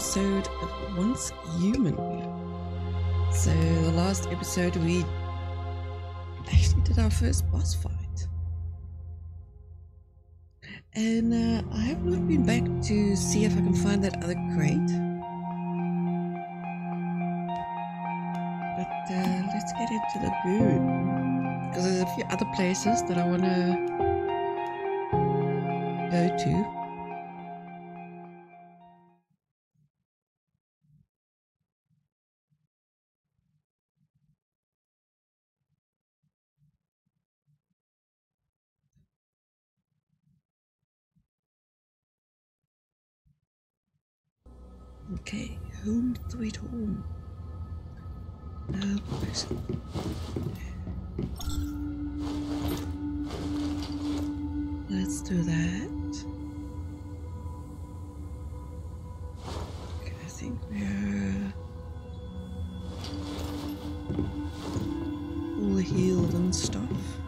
episode of Once Human. So the last episode we actually did our first boss fight. And I have not been back to see if I can find that other crate. But let's get into the boom. Because there's a few other places that I want to go to. Okay, home sweet home. Let's do that. Okay, I think we're all healed and stuff.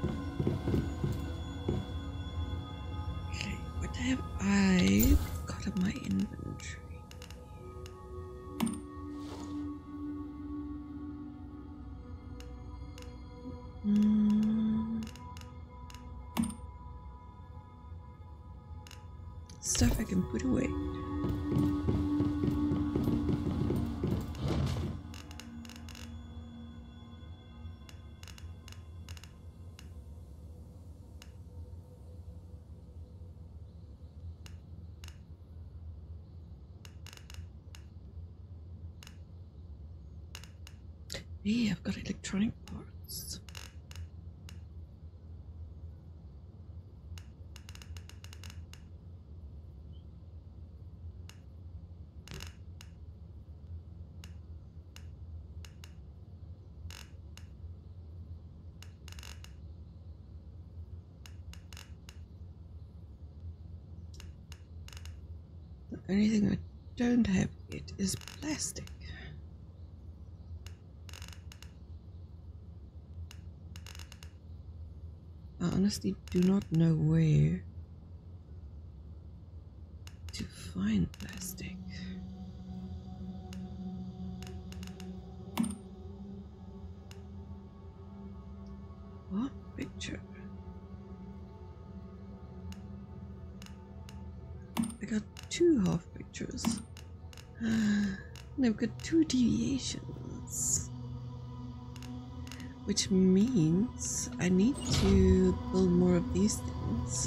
Okay, what have I got in my inventory? Stuff I can put away. Yeah, I've got electronic parts. The only thing I don't have yet is plastic. I honestly do not know where to find plastic. What picture? I got two half pictures. And I've got two deviations. Which means I need to build more of these things.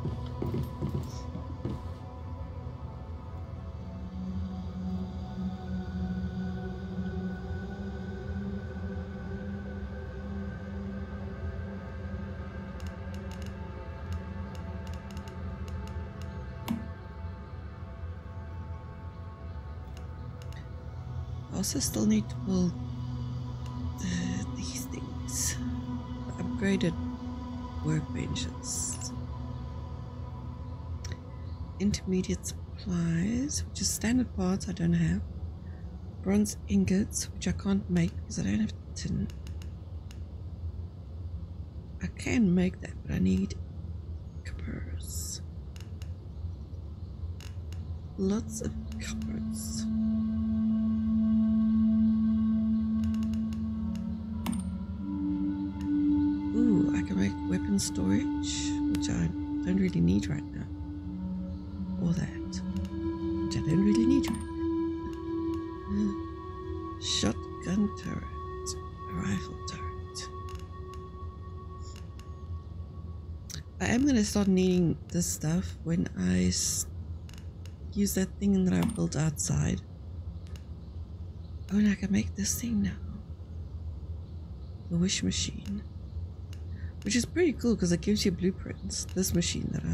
I also still need to build these things. Upgraded workbenches. Intermediate supplies, which is standard parts I don't have. Bronze ingots, which I can't make because I don't have tin. I can make that, but I need coppers. Lots of coppers. Ooh, I can make weapon storage, which I don't really need right now. Or that, which I don't really need right now. Shotgun turret, a rifle turret. I am going to start needing this stuff when I use that thing that I built outside. Oh, and I can make this thing now. The wish machine. Which is pretty cool because it gives you blueprints. This machine that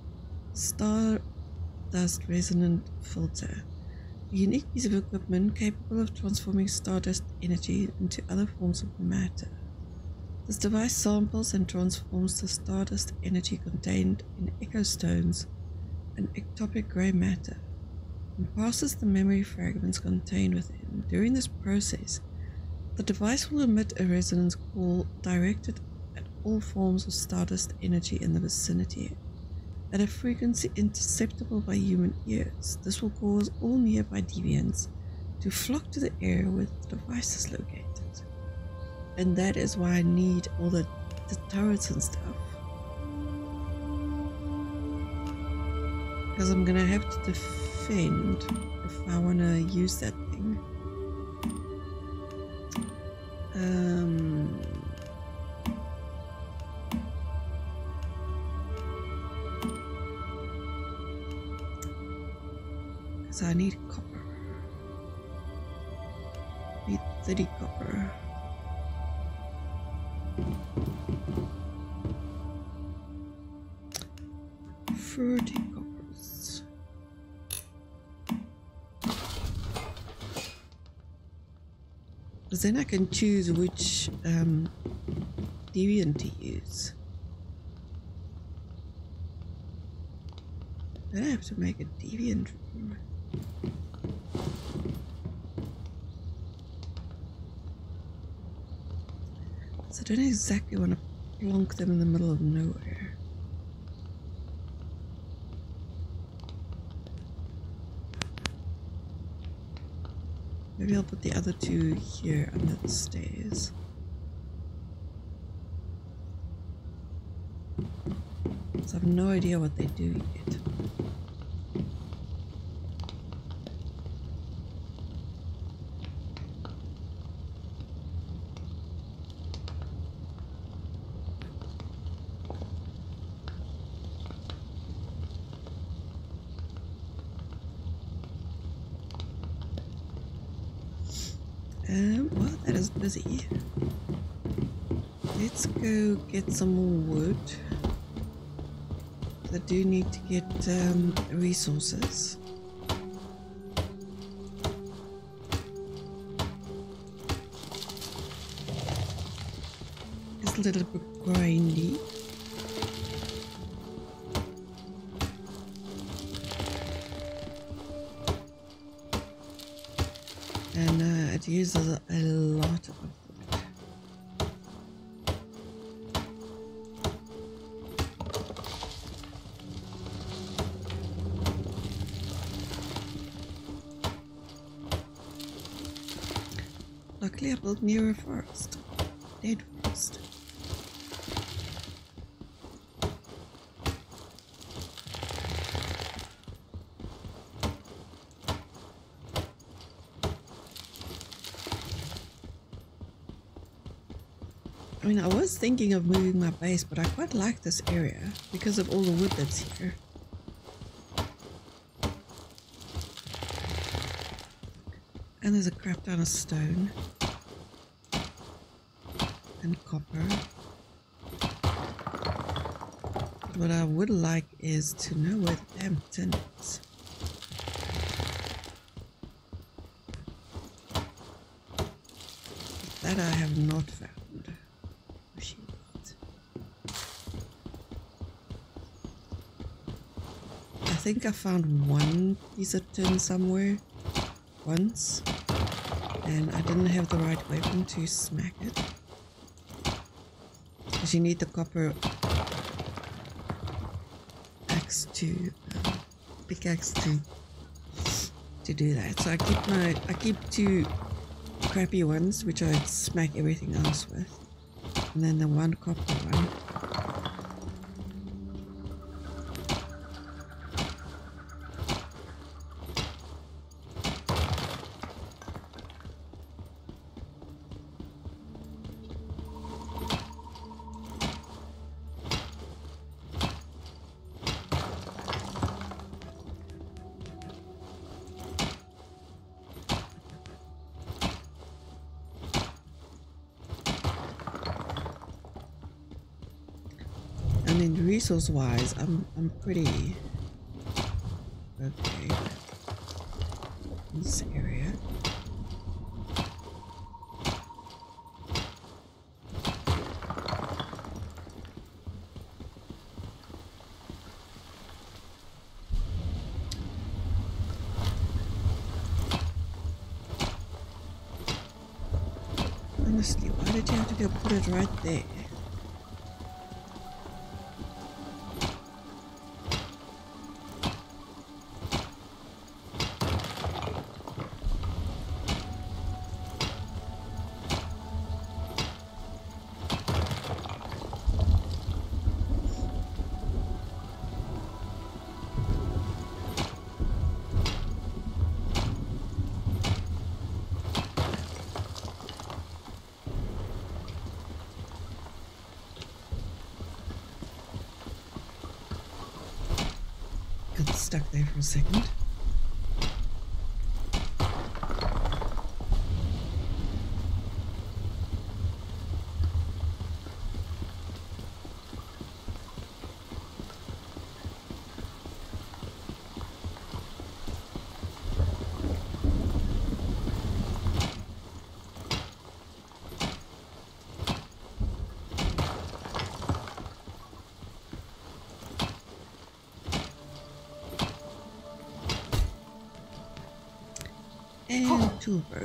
Stardust resonant filter. A unique piece of equipment capable of transforming stardust energy into other forms of matter. This device samples and transforms the stardust energy contained in echo stones and ectopic grey matter and passes the memory fragments contained within. During this process, the device will emit a resonance call directed at all forms of stardust energy in the vicinity. at a frequency interceptable by human ears. This will cause all nearby deviants to flock to the area where the device is located. And that is why I need all the turrets and stuff. Because I'm gonna have to defend if I wanna use that thing. So I need copper. I need 30 copper. Coppers. Because then I can choose which deviant to use. Then I have to make a deviant room. So I don't exactly want to plonk them in the middle of nowhere. Maybe I'll put the other two here under the stairs. So I have no idea what they do yet. Well, that is busy. Let's go get some more wood. I do need to get resources. It's a little bit grindy. And it uses a lot of wood. Luckily I built near a forest. Dead forest. I mean, I was thinking of moving my base, but I quite like this area because of all the wood that's here. And there's a crap ton of stone and copper. What I would like is to know where the damn tin is. That I have not found. I think I found one piece of tin somewhere once, and I didn't have the right weapon to smack it. Because you need the copper axe to pickaxe to do that. So I keep two crappy ones which I smack everything else with, and then the one copper one. I mean, resource-wise, I'm pretty okay in this area. Honestly, why did you have to go put it right there? there for a second. And tool work.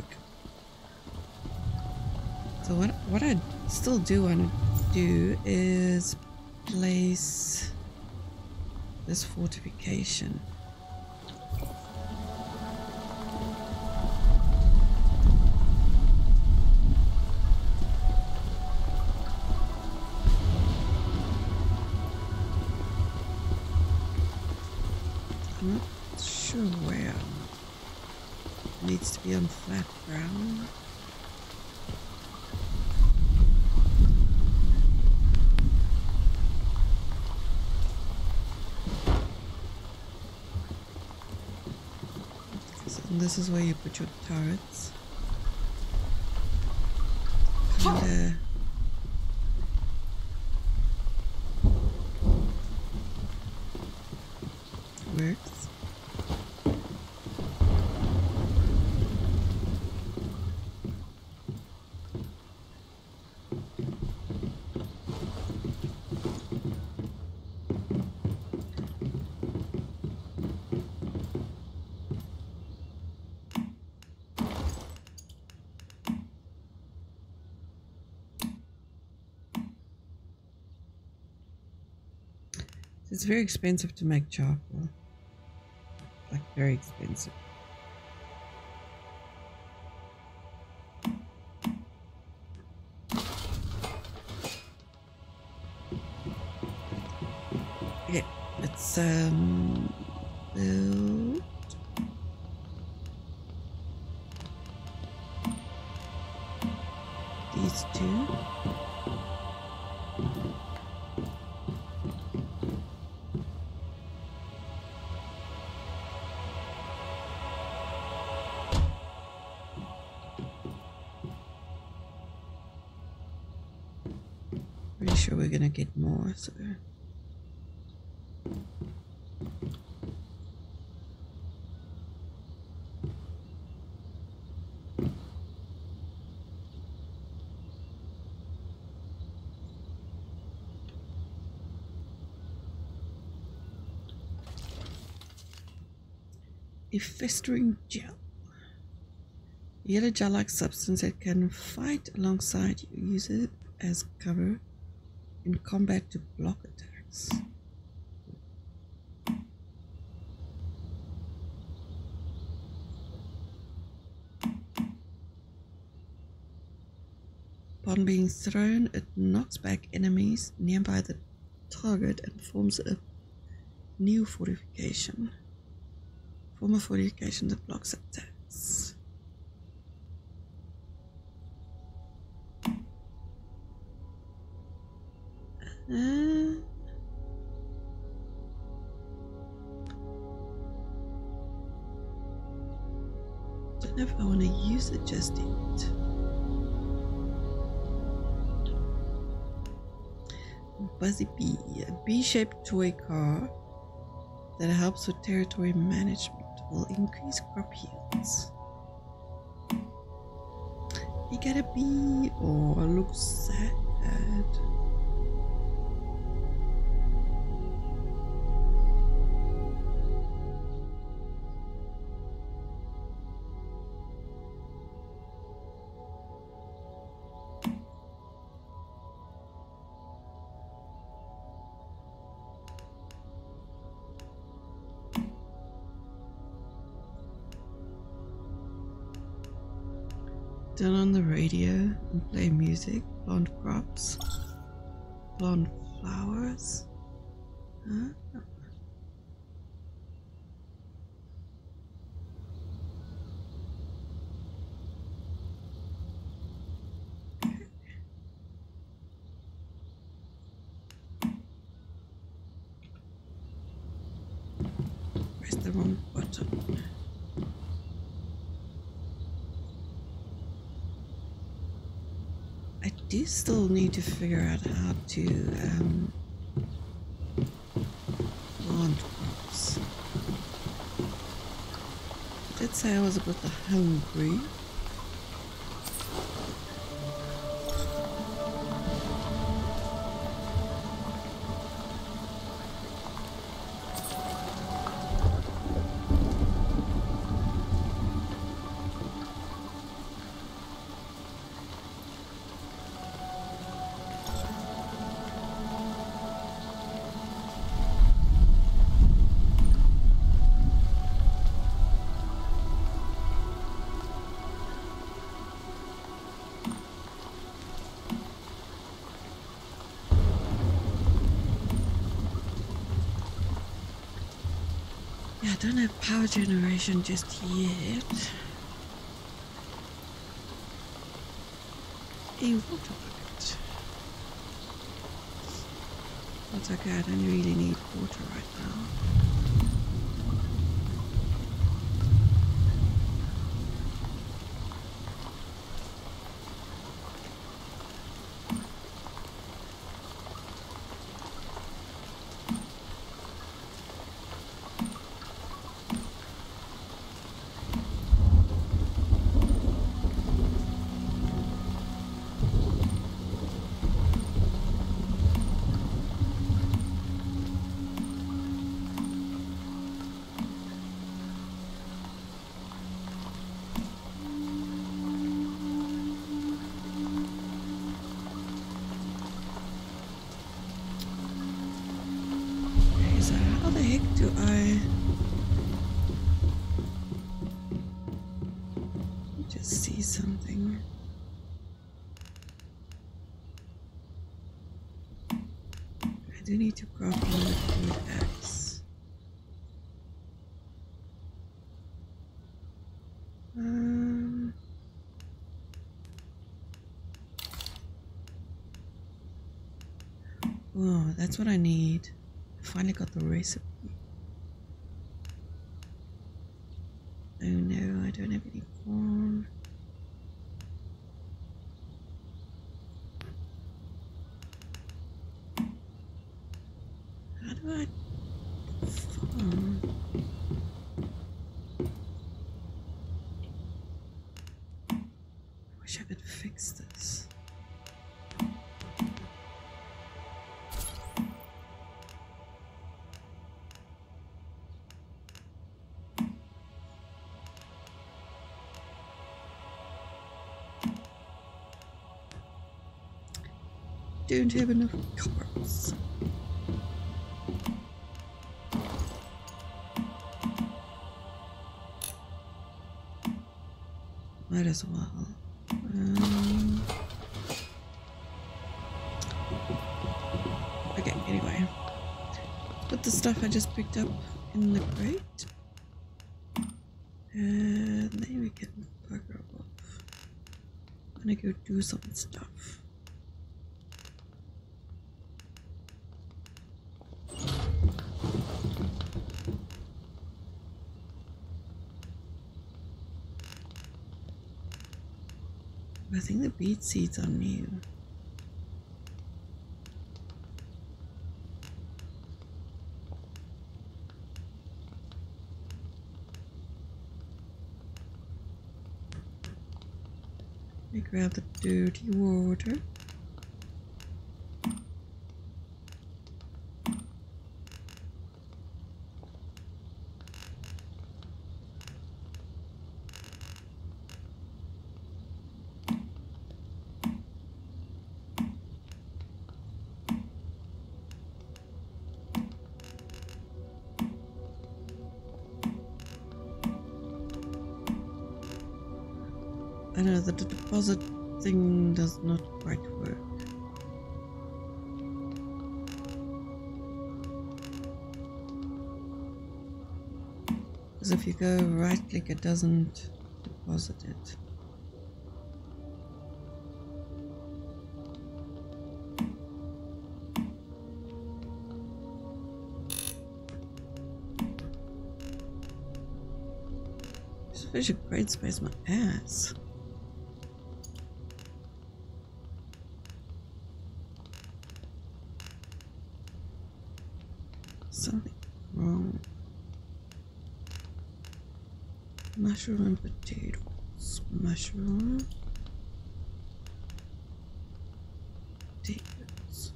So what I still do want to do is place this fortification. I'm not sure where. Needs to be on flat ground. So this is where you put your turrets. Kinda works. It's very expensive to make charcoal. Like, very expensive. Okay, let's build these two. Pretty sure we're gonna get more, so a festering gel. A yellow gel-like substance that can fight alongside you. Use it as cover in combat to block attacks. Upon being thrown, it knocks back enemies nearby the target and forms a new fortification. Form a fortification that blocks attacks. Don't know if I want to use it just yet. Buzzy Bee, a bee-shaped toy car that helps with territory management, will increase crop yields. You get a bee, or looks sad. Turn on the radio and play music, plant crops, plant flowers. Huh? Where's the the wrong button. I do still need to figure out how to plant crops. I did say I was a bit hungry. Yeah, I don't have power generation just yet. A water bucket. That's okay, I don't really need water right now. How the heck do I just see something? I do need to craft another wood axe. Oh, that's what I need. I finally got the recipe. Oh no, I don't have any corn. How do I farm? I wish I could fix this. Don't have enough cards. Might as well. Okay, anyway. Put the stuff I just picked up in the crate. And then we can bugger off. I'm gonna go do some stuff. I think the beet seeds are new. Let me grab the dirty water. I know that the deposit thing does not quite work. Because if you go right click, it doesn't deposit it. Such a great space, my ass. Something wrong. Mushroom and potatoes. Mushroom. Potatoes.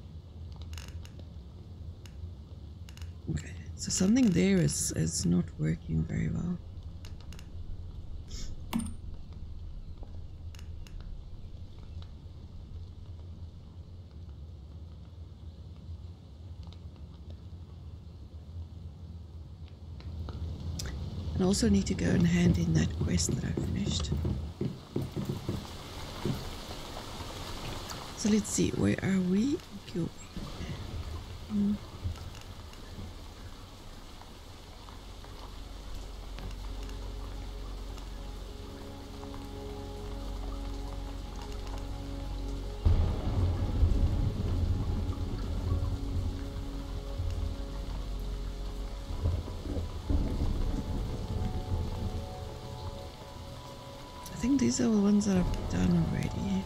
Okay, so something there is not working very well. I also need to go and hand in that quest that I finished. So let's see, where are we going? I think these are the ones that I've done already.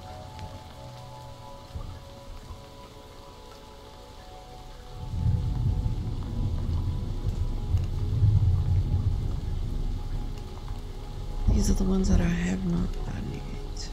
These are the ones that I have not done yet.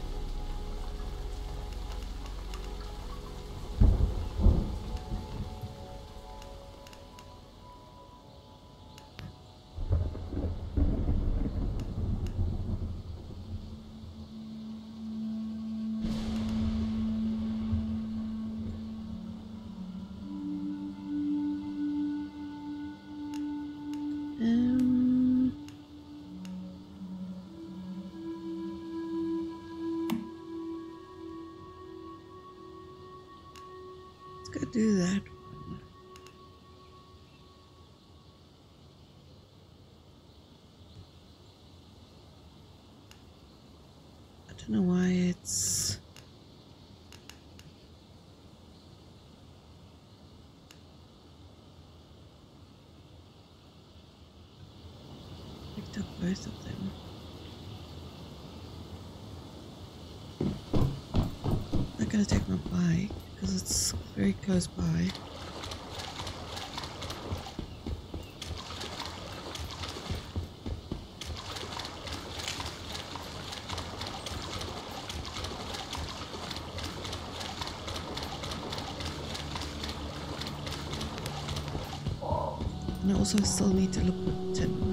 Let's go do that one. I don't know why it's picked up both of them. I'm not gonna take my bike because it's very close by. And I also still need to look for Tim.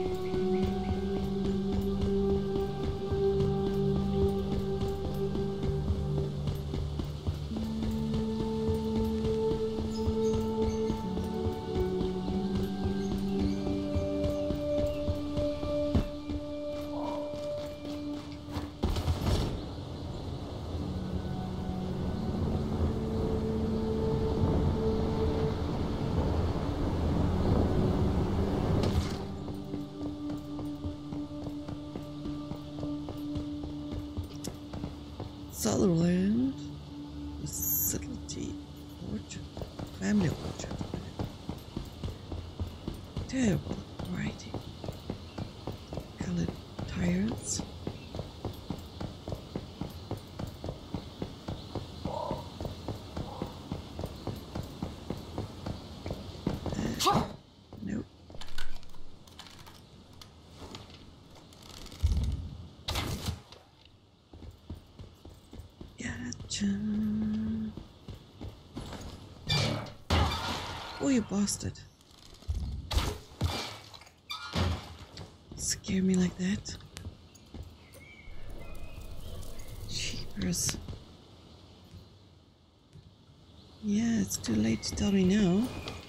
Sutherland, facility, orchard, family orchard. Terrible writing. Colored tyrants. Nope. Gotcha. Oh, you bastard. Scare me like that. Jeepers. Yeah, it's too late to tell me now.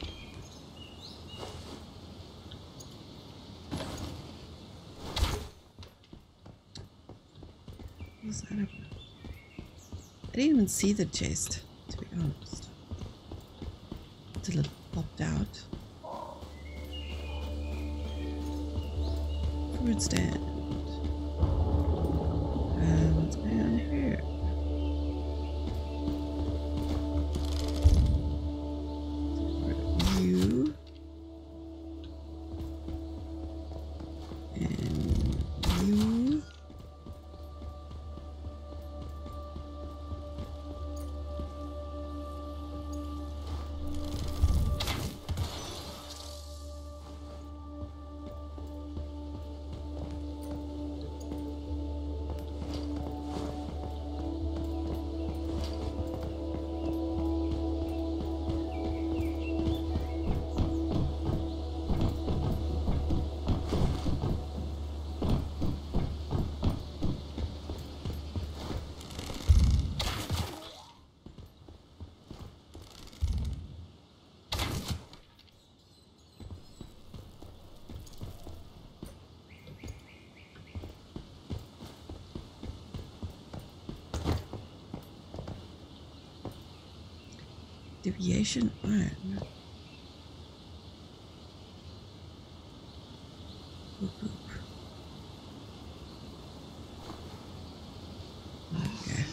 What's that about? I didn't even see the chest, to be honest, until it popped out. Fruit stand. What's going on here? You. And you. Deviation iron. Whoop, whoop. Okay.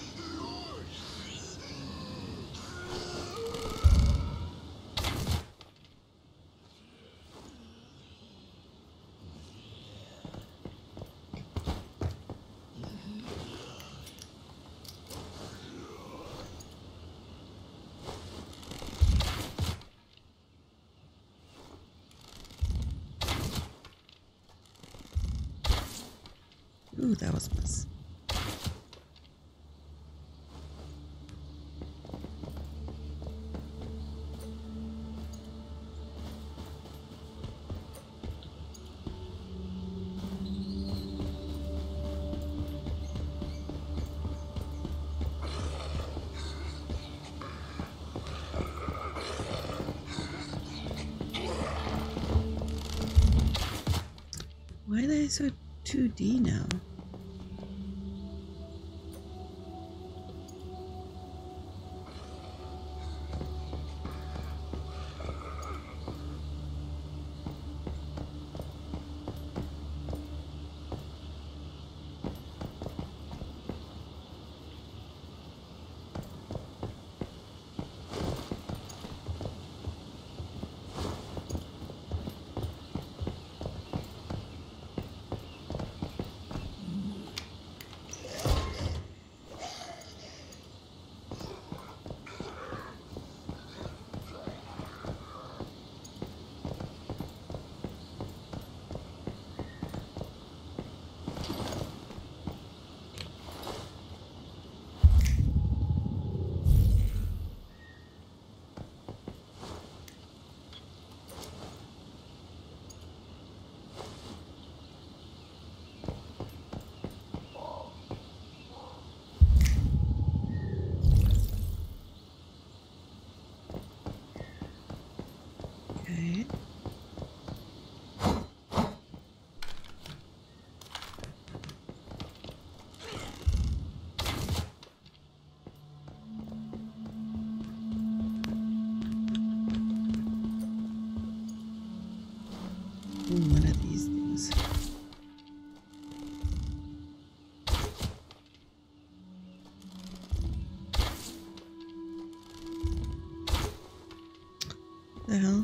Ooh, that was nice. Why are they so 2D now? Okay. One of these things. The hell?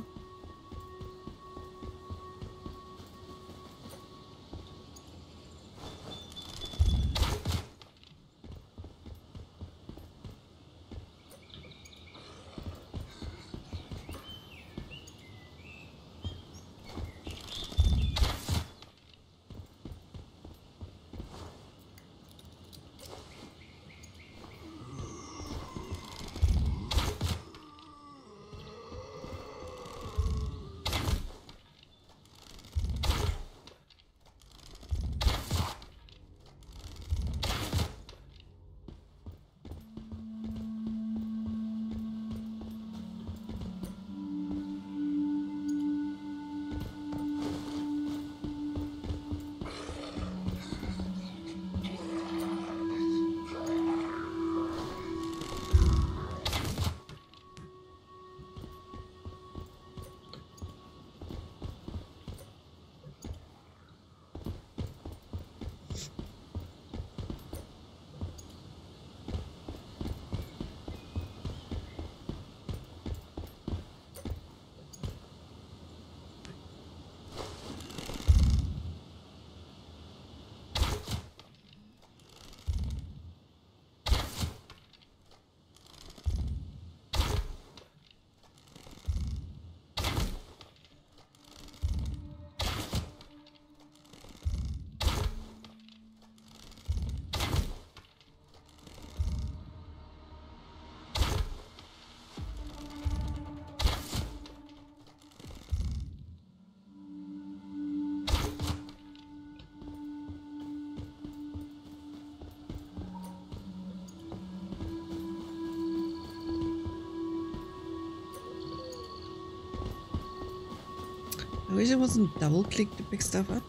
I wish it wasn't double click to pick stuff up.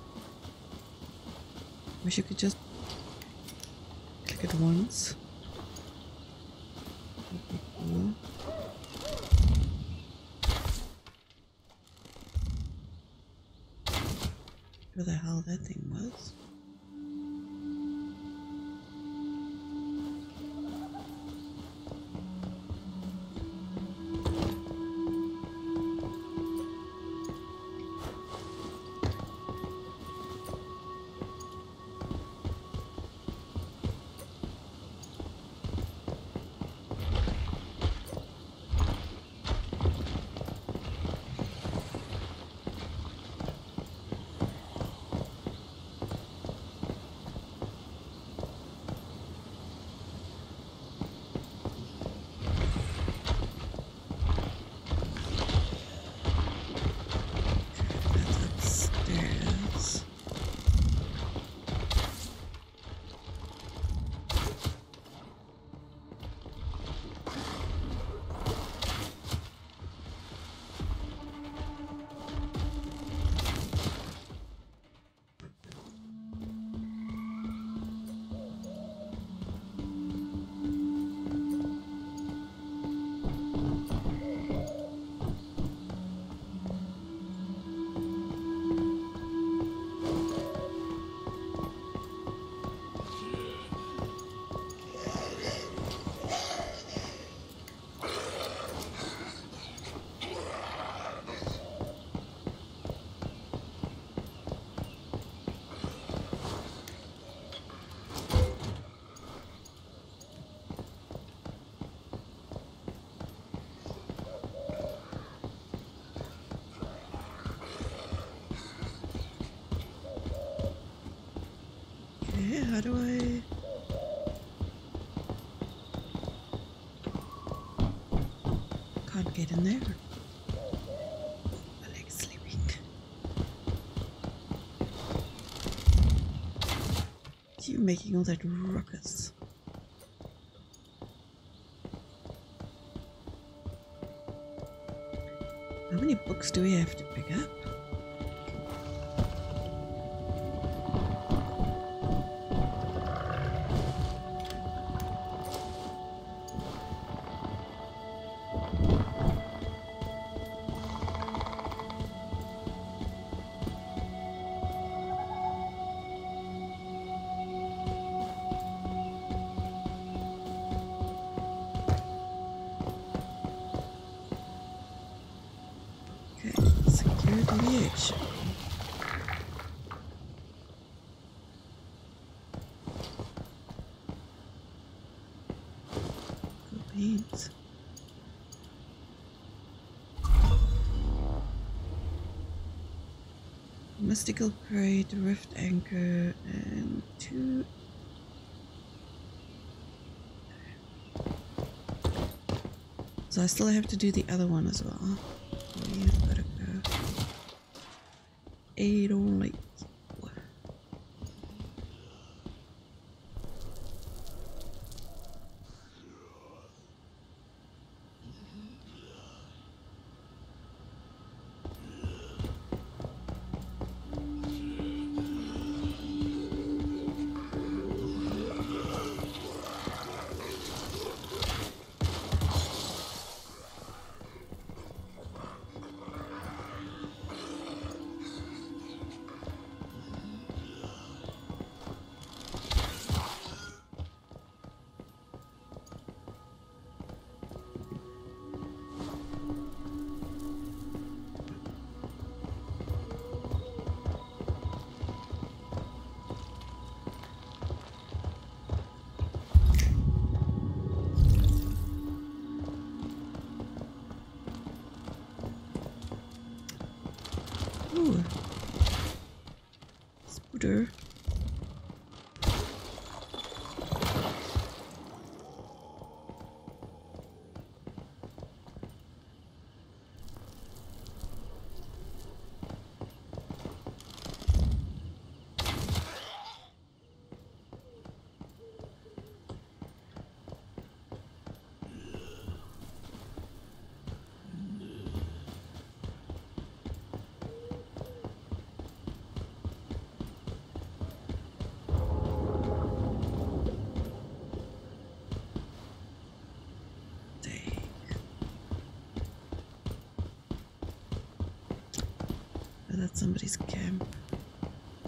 Wish you could just click it once. That'd be cool. whatever the hell that thing was. How do I... Can't get in there. My leg's sleeping. You making all that ruckus. How many books do we have to pick up? Mystical prey, the rift anchor, and 2. So I still have to do the other one as well. Where you've got to go. 8 only. Ooh. Scooter. That's somebody's camp.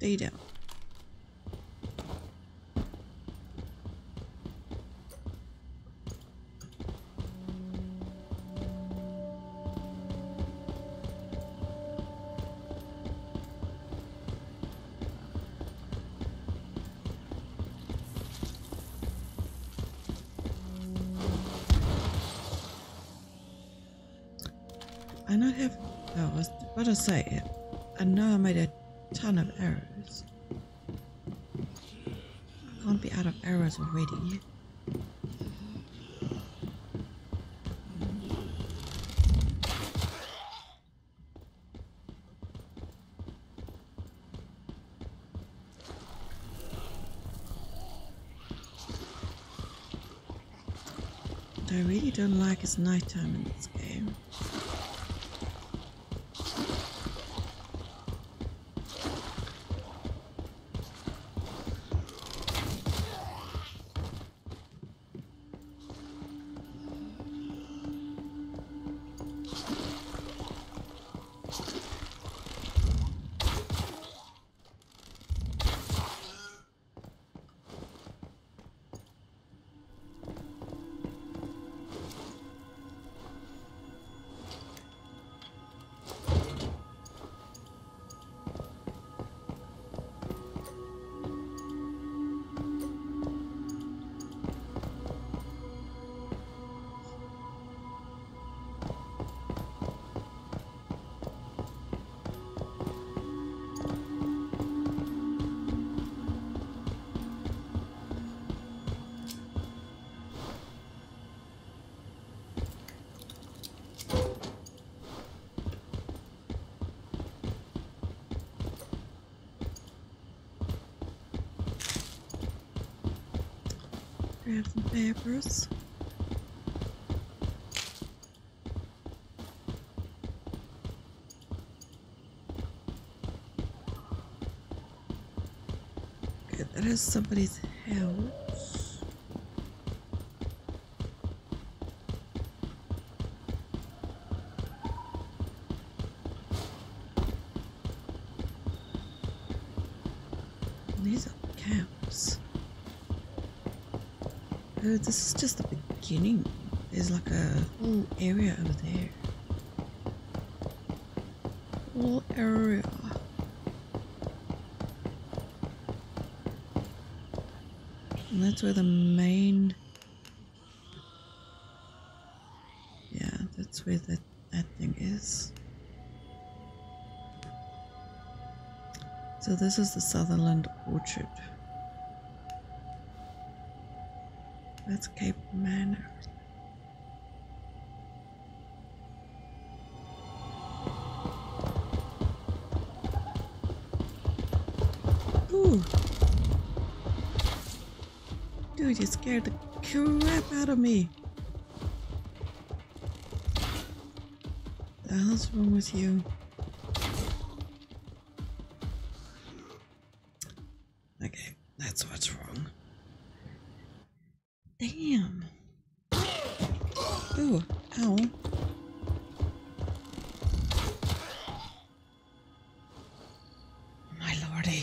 stay down. I not have. Oh, I was about to say. I know I made a ton of arrows. I can't be out of arrows already. What I really don't like is nighttime in this game. Grab some papers. Okay, that is somebody's house. These are camps. Oh, this is just the beginning. There's like a whole area over there. Whole area. And that's where the main... Yeah, that's where that thing is. So this is the Sutherland Orchard. That's Cape Manor. Ooh. Dude, you scared the crap out of me. The hell's wrong with you? Okay, that's what's wrong. Damn. Ooh, ow. My lordy.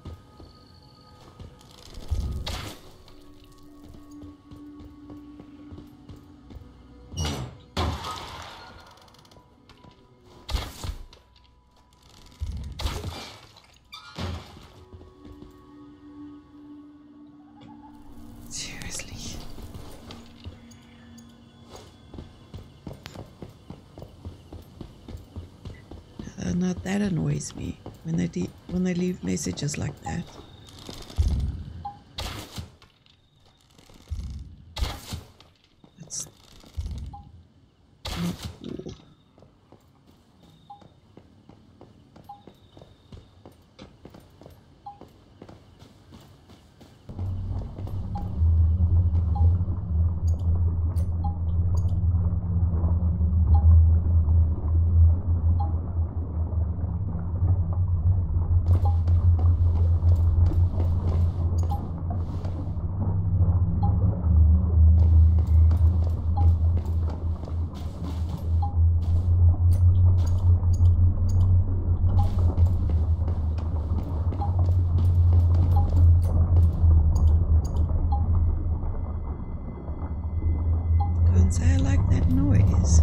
Not that annoys me when they leave messages like that. That's not cool. that noise?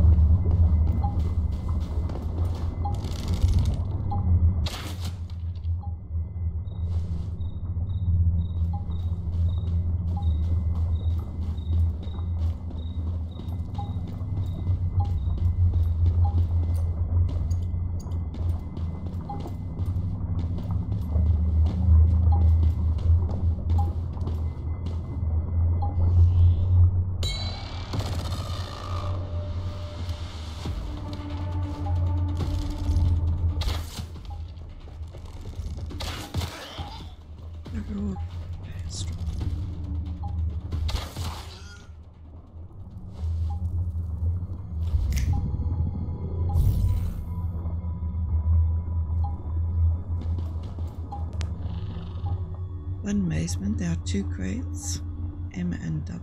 One basement, there are 2 crates, M and W.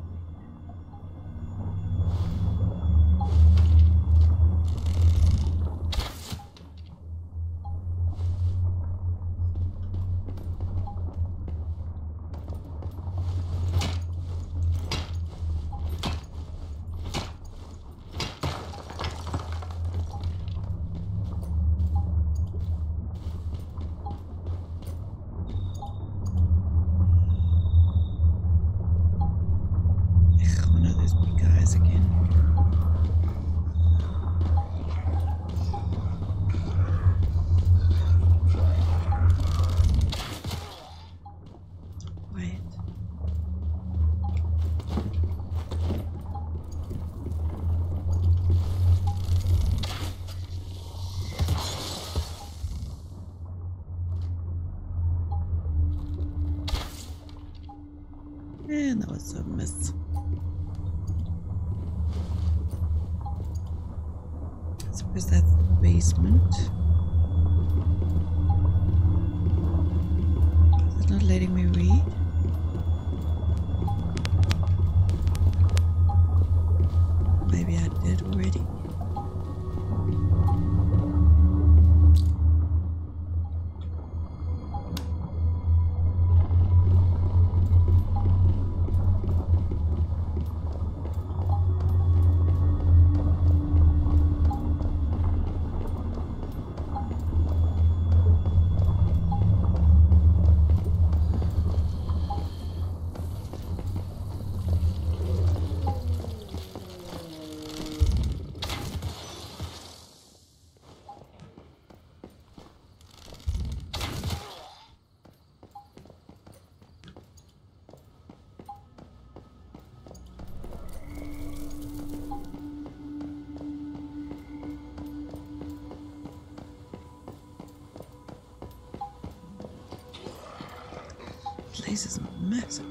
And that was a miss. I suppose that's the basement. Is it not letting me read? Maybe I did already. This is massive.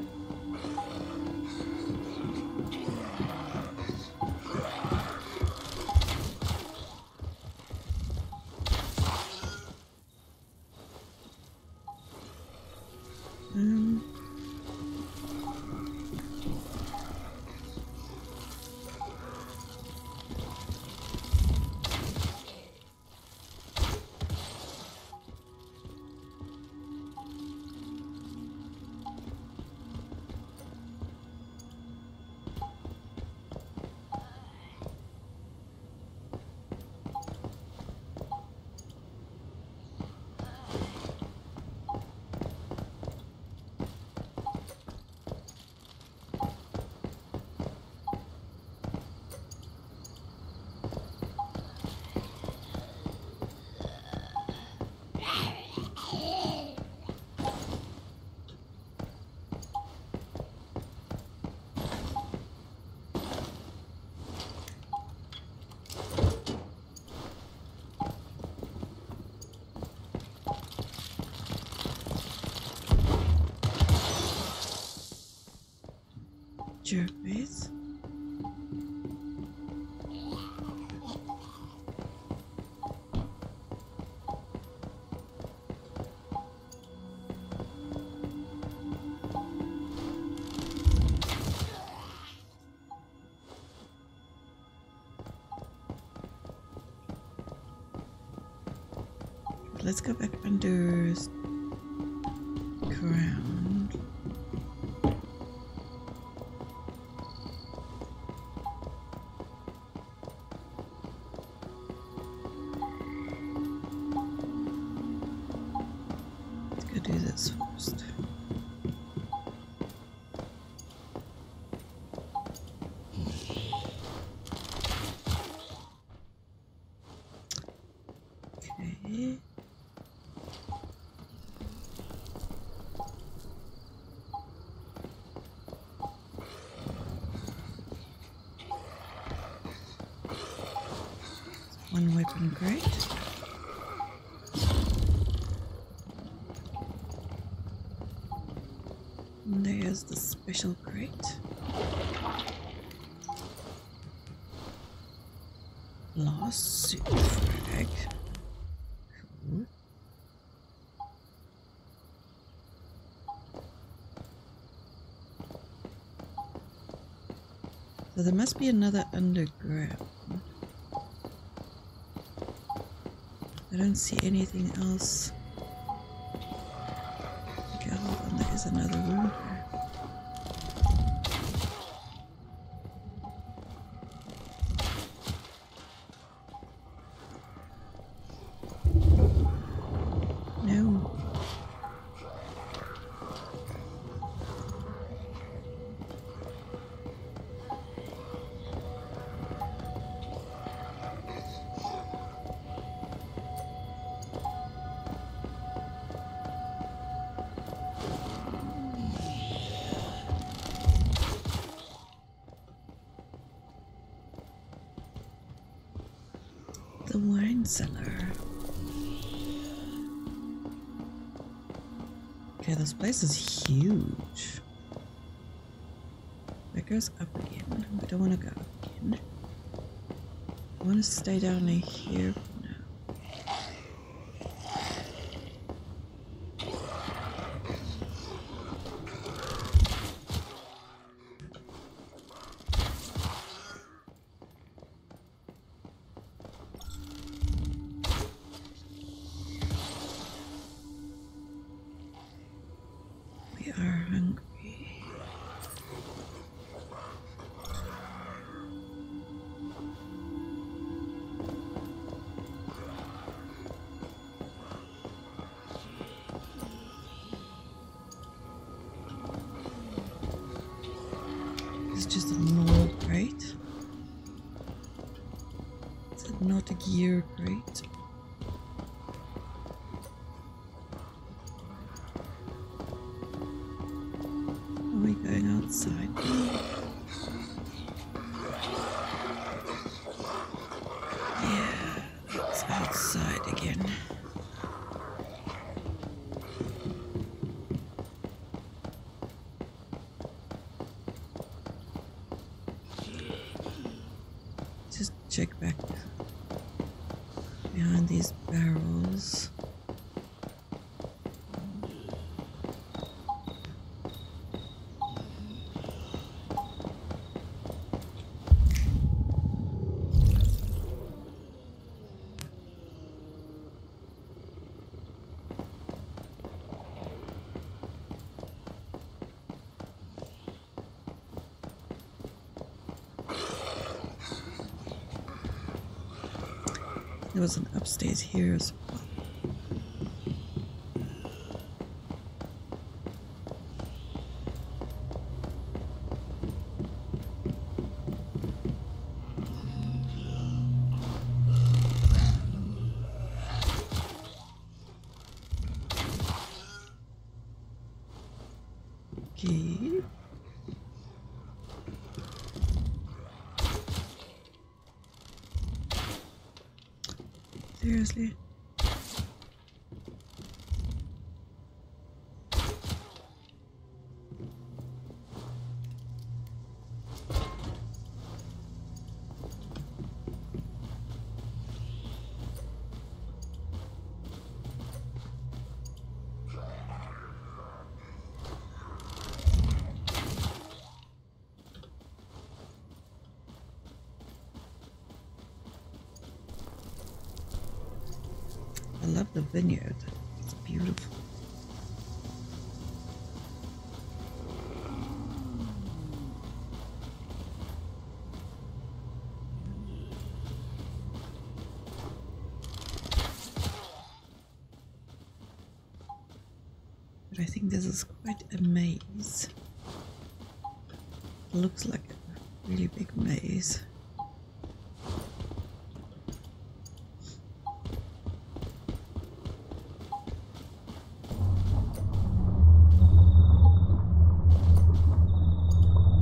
Jerkface. Let's go back under ground. One weapon crate. And there's the special crate. Lawsuit frag. Cool. So there must be another underground. I don't see anything else. Okay, hold on, there is another room here. No. The wine cellar. Okay, this place is huge. That goes up again. We don't want to go up again. I want to stay down here for now. We are hungry. It's just a normal crate. Is it not a gear crate? Are we going outside? Yeah, it's outside again. Just check back behind these barrels. There was an upstairs here as well. Okay. Seriously? I love the vineyard. It's beautiful. But I think this is quite a maze. It looks like a really big maze.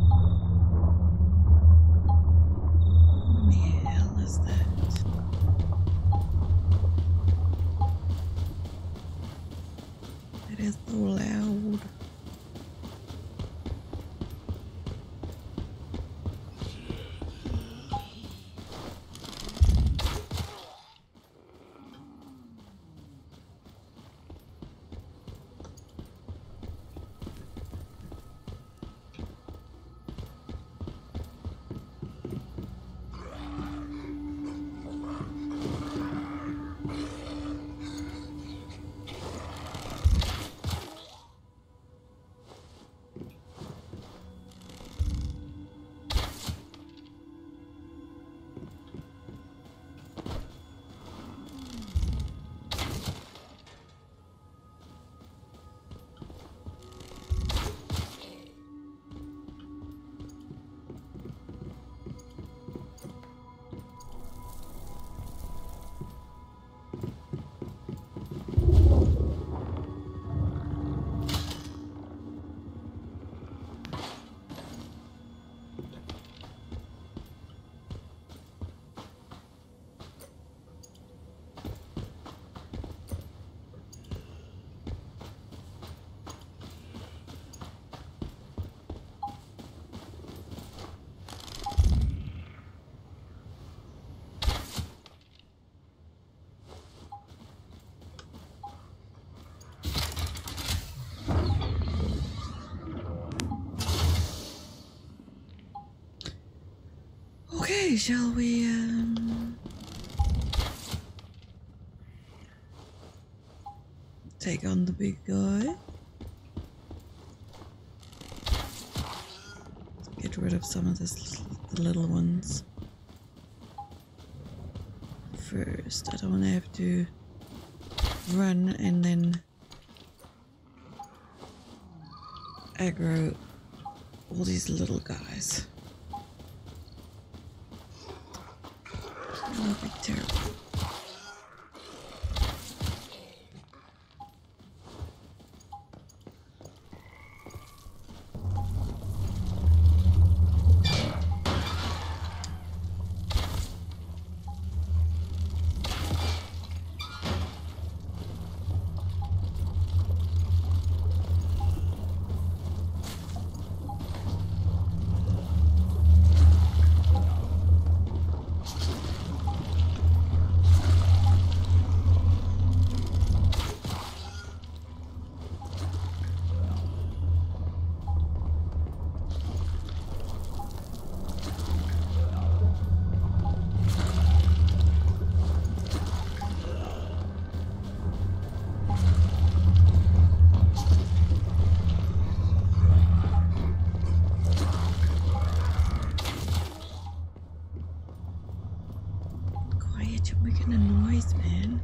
What the hell is that? Okay, shall we take on the big guy? Get rid of some of the little ones. First, I don't want to have to run and then aggro all these little guys. That would be terrible. You're making a noise, man.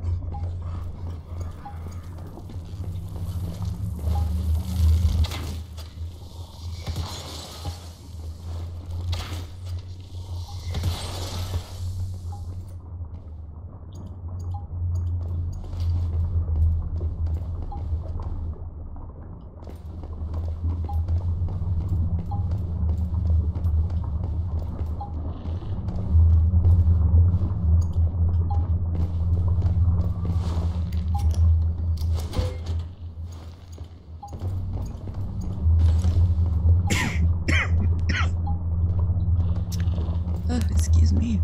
Oh, excuse me.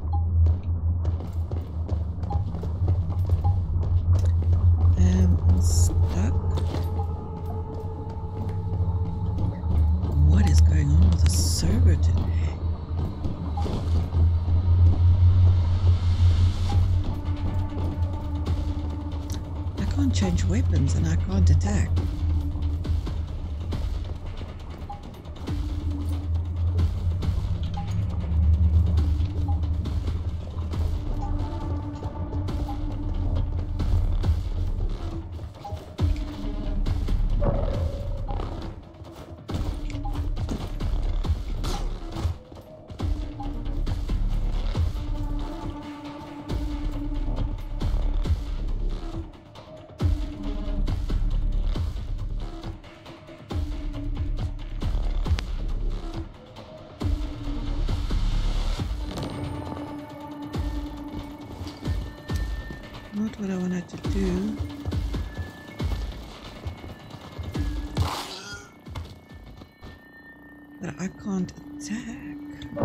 I'm stuck. What is going on with the server today? I can't change weapons and I can't attack. Not what I wanted to do. But I can't attack.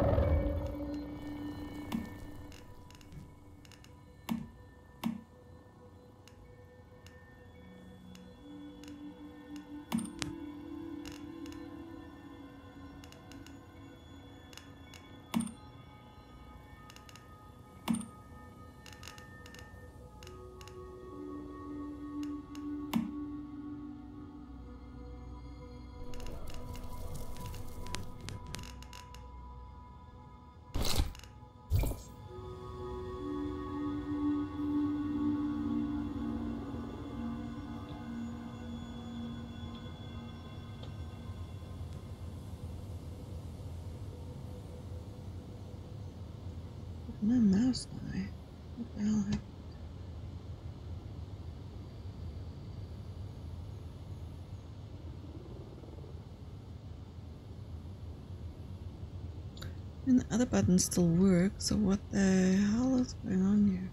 My mouse die. What the hell happened? And the other buttons still work, so what the hell is going on here?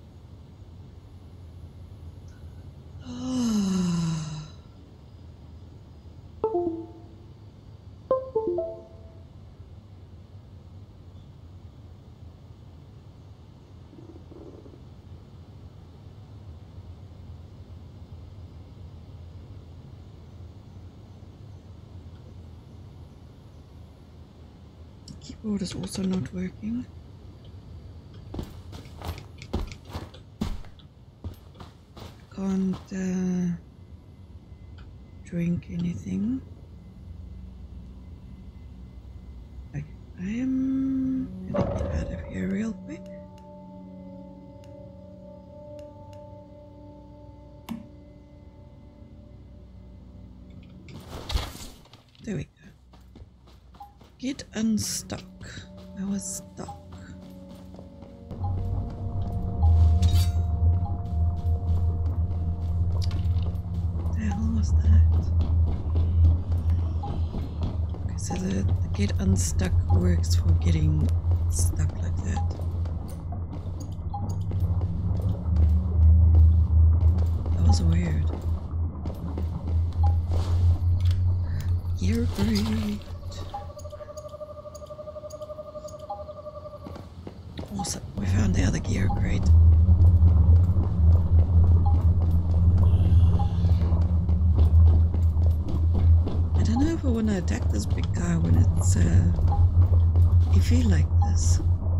Keyboard is also not working. Can't drink anything. Okay, I am gonna get out of here real quick. There we go. Get unstuck. I was stuck. What the hell was that? Okay, so the get unstuck works for getting stuck like that. That was weird. You're great. Awesome, we found the other gear crate. I don't know if I want to attack this big guy when it's iffy like this.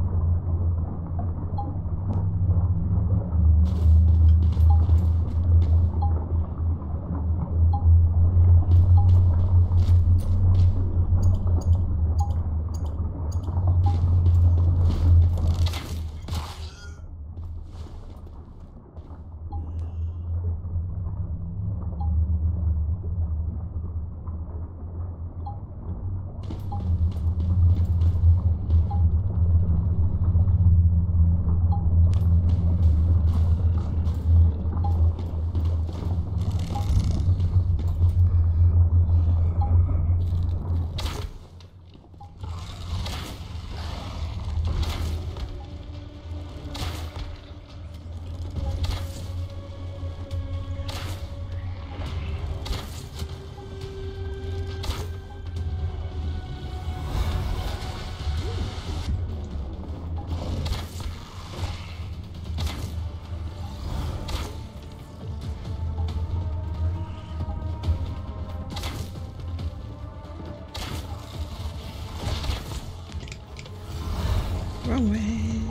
Wrong way.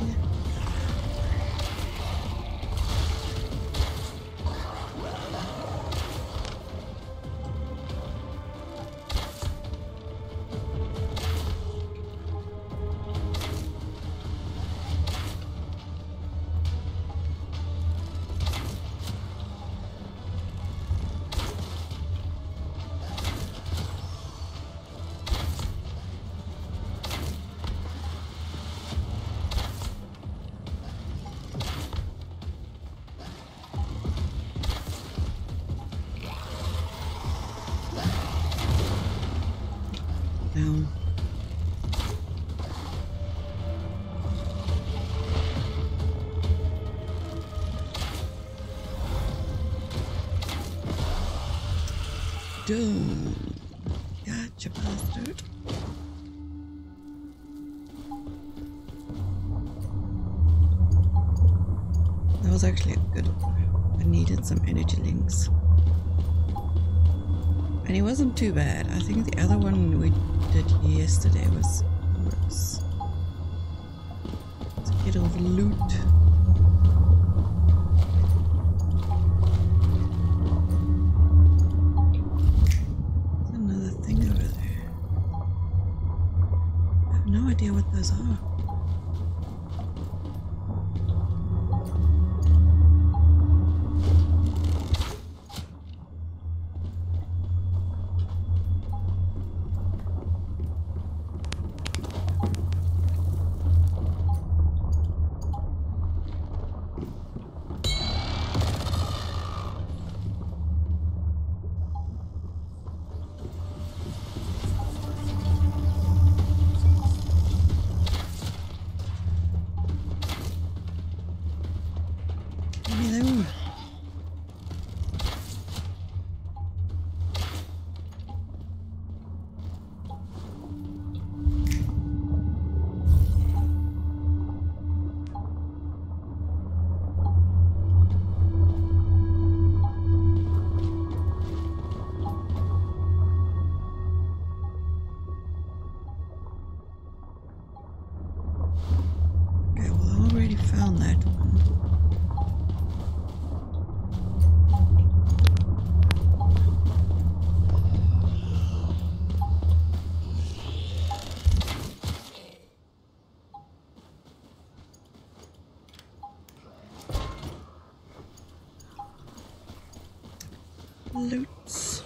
Down. Done. Gotcha, bastard. That was actually a good one. I needed some energy links. And it wasn't too bad. I think the other one we did yesterday was worse. Let's get all the loot. There's another thing over there. I have no idea what those are. loot.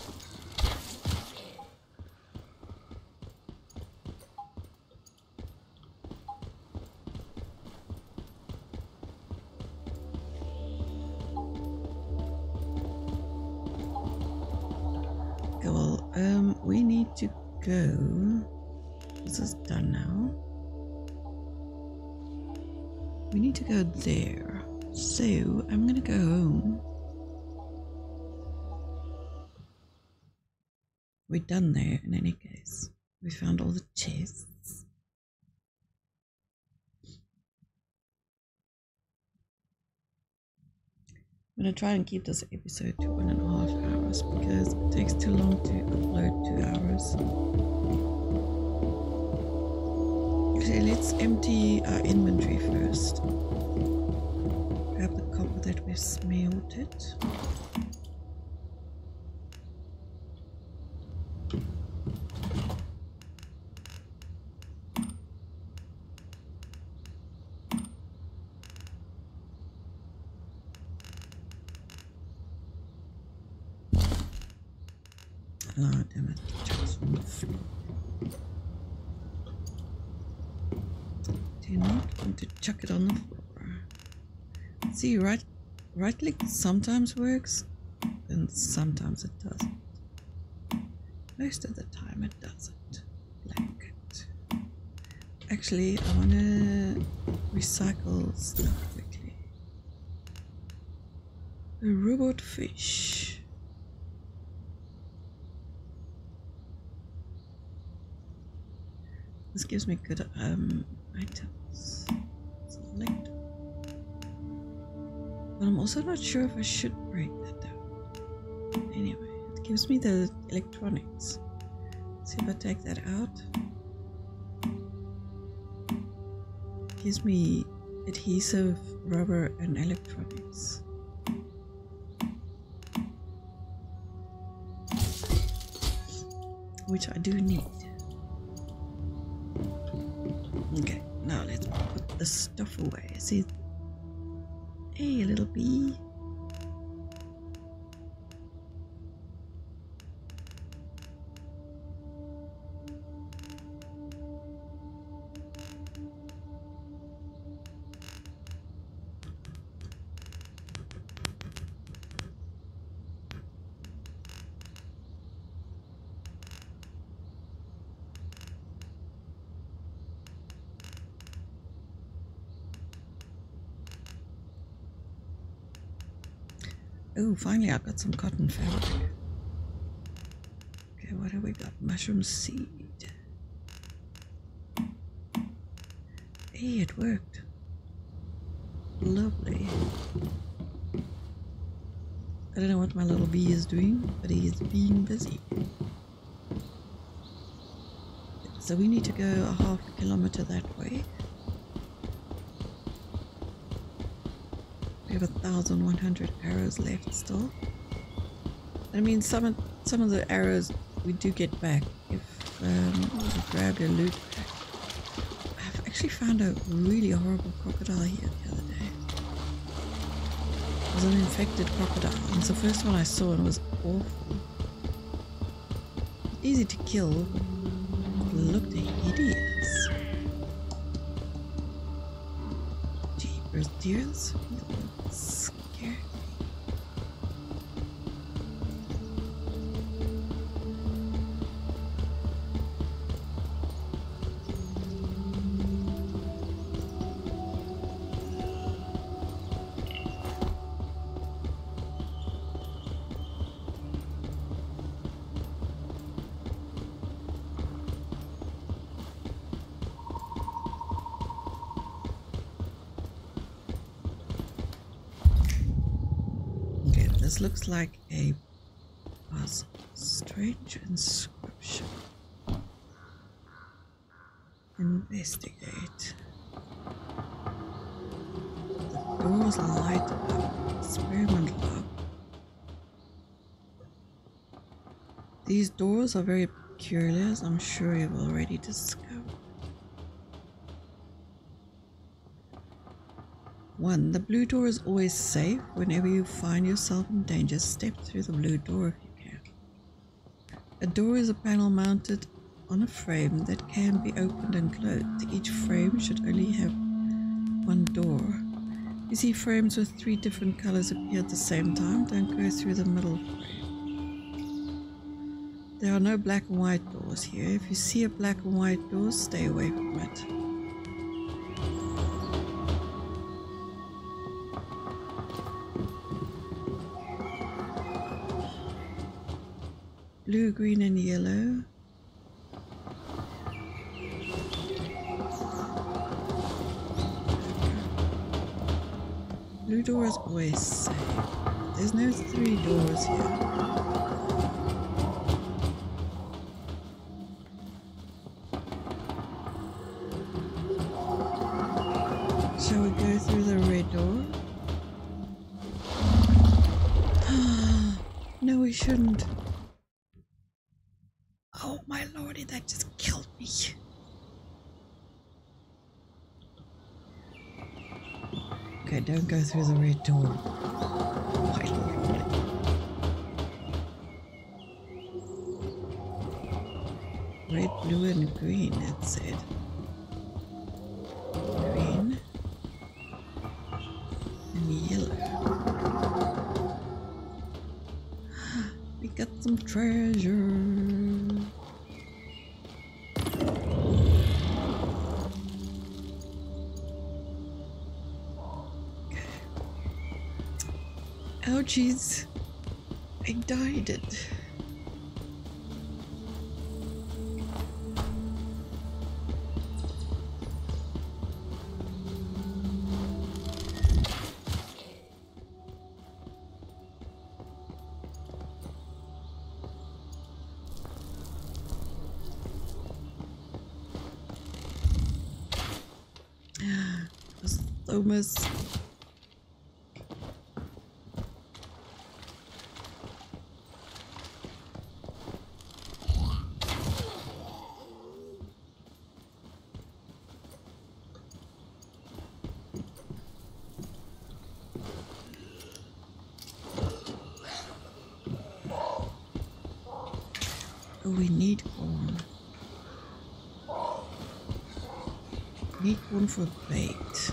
Okay, well, we need to go. This is done now. We need to go there. So I'm gonna go home. We're done there in any case. We found all the chests. I'm gonna try and keep this episode to 1.5 hours because it takes too long to upload 2 hours. Okay, let's empty our inventory first. Grab the copper that we've smelted. Oh, damn it. Chucks from the floor. Do not want to chuck it on the floor. See, right click sometimes works and sometimes it doesn't. Most of the time it doesn't. Like it. Actually, I want to recycle stuff quickly. A robot fish. This gives me good items. Select. But I'm also not sure if I should break that down. Anyway, it gives me the electronics. See if I take that out. It gives me adhesive, rubber, and electronics. Which I do need. Okay, now let's put the stuff away. See, hey, little bee. Oh, finally I got some cotton fabric. Okay, what have we got? Mushroom seed. Hey, it worked. Lovely. I don't know what my little bee is doing, but he is being busy. So we need to go a half a kilometer that way. We have 1,100 arrows left still. I mean, some of the arrows we do get back if we grab your loot. I've actually found a really horrible crocodile here the other day. It was an infected crocodile, and it's the first one I saw and it was awful. Easy to kill, but it looked hideous. Jeepers dears. Scared. This looks like a puzzle. Strange inscription. Investigate. The doors light up. Experiment log. These doors are very peculiar, as I'm sure you've already discovered. 1. The blue door is always safe. Whenever you find yourself in danger, step through the blue door if you can. A door is a panel mounted on a frame that can be opened and closed. Each frame should only have one door. You see frames with 3 different colors appear at the same time. Don't go through the middle frame. There are no black and white doors here. If you see a black and white door, stay away from it. Blue, green and yellow. Blue door is always safe. There's no 3 doors here. Shall we go through the red door? No, we shouldn't. Oh my lordy, that just killed me. Okay, don't go through the red door. My lordy. Red, blue and green, it said. Green and yellow. We got some treasure. Ouchies, I died it. Thomas. We need corn. Need corn for bait.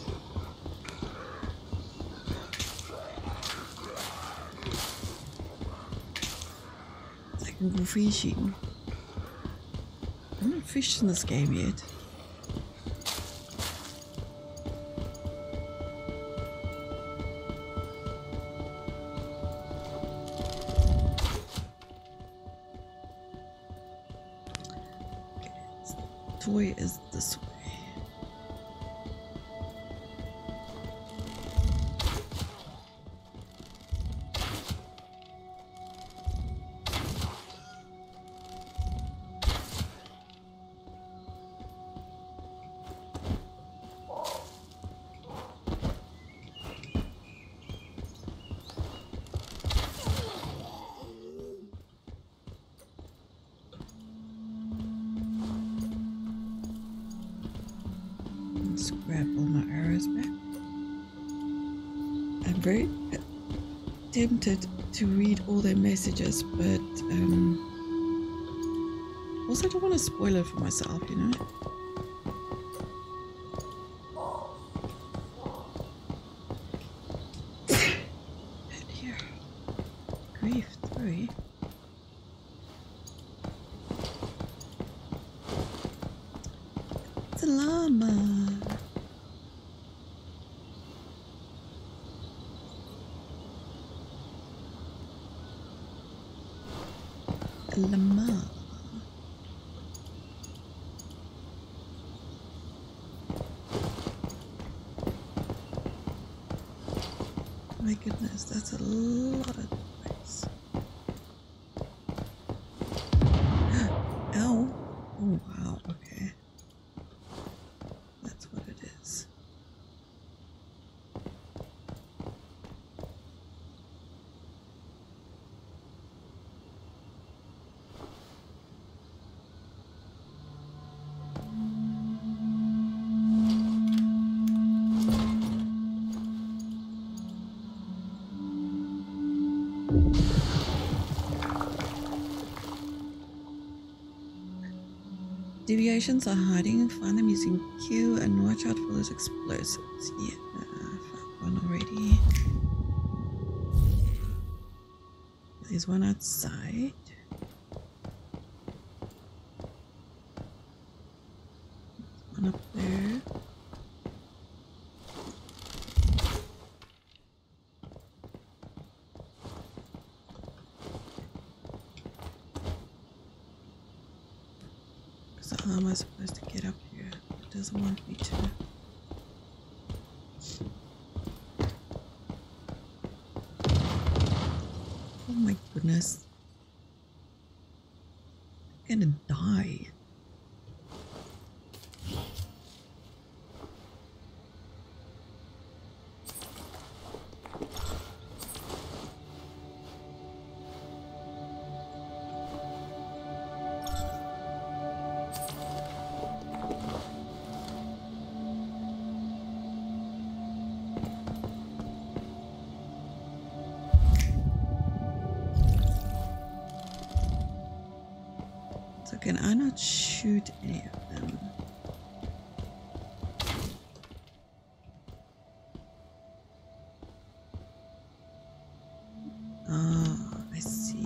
I can go fishing. I haven't fished in this game yet. Toy is this way. Let's grab all my arrows back. I'm very tempted to read all their messages, but also don't want to spoil it for myself, you know? And here. Grief 3. It's a llama. Llama. My goodness, that's a lot of space. Ow. Oh wow, okay. That's what it is. Deviations are hiding. Find them using Q and watch out for those explosives. Yeah, found one already. There's one outside. One up there. So how am I supposed to get up here? It doesn't want me to. Oh my goodness. I'm gonna die. So can I not shoot any of them? Ah, I see.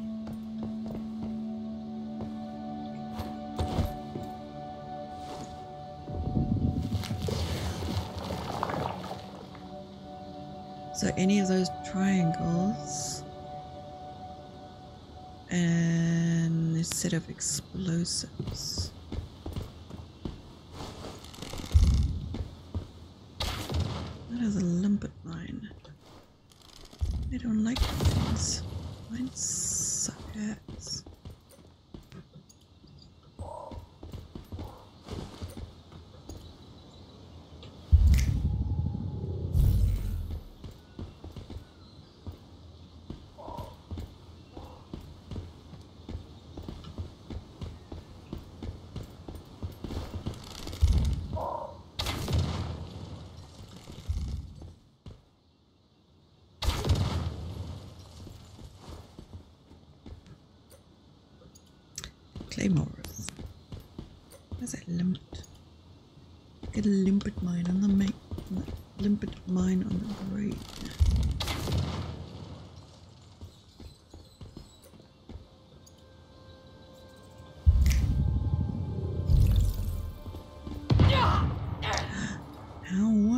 So any of those triangles and a set of explosives. That is a limpet mine. I don't like mines. Mines suck ass. Claymores. Where's that limpet? Get a limpet mine on the limpet mine on the grade. Ow.